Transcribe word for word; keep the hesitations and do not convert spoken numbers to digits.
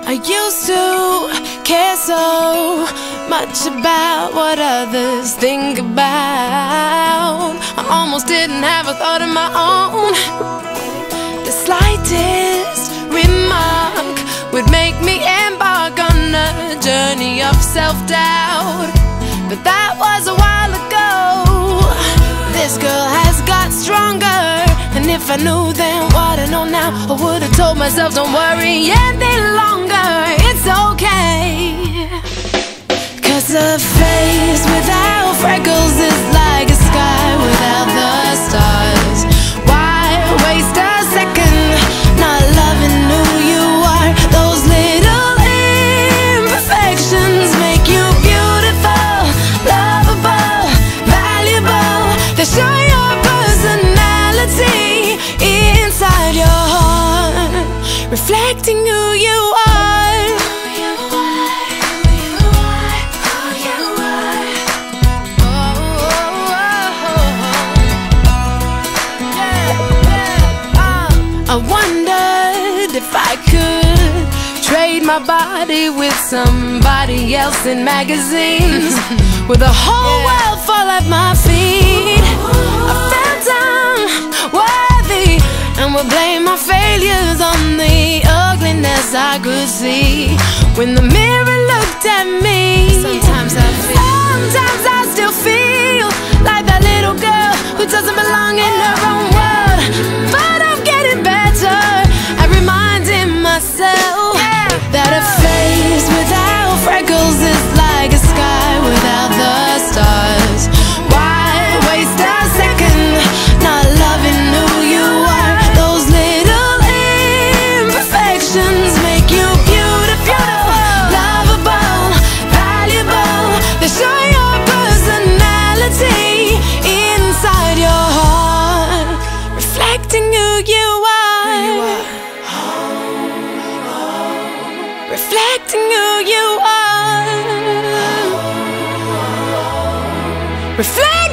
I used to care so much about what others think about. I almost didn't have a thought of my own. The slightest remark would make me embark on a journey of self-doubt. But that was a while ago. This girl has got stronger, and if I knew then what I know now, I would've told myself don't worry any longer, it's okay. Cause a face without freckles is like a sky without the stars. Why waste a second not loving who you are? Those little imperfections make you beautiful, lovable, valuable. They show your personality inside your heart, reflecting who you are. I wondered if I could trade my body with somebody else in magazines, with a whole yeah. world fall at my feet. I felt unworthy and would blame my failures on the ugliness I could see when the mirror looked at me. Sometimes I feel Sometimes I still feel like that little girl who doesn't belong in her own world. But I'm getting better at reminding myself yeah. that a face without freckles is like a sky without the stars. Why waste a second not loving who you are? Those little imperfections make you beautiful, lovable, valuable. They show your personality inside your heart, reflecting who you are, reflecting who you are, reflecting